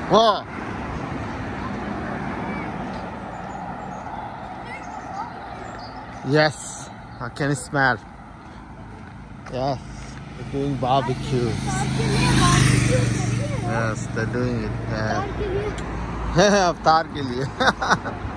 Whoa! Yes, I can smell. Yes, they're doing barbecues. Yes, they're doing it. Yeah. अवतार के लिए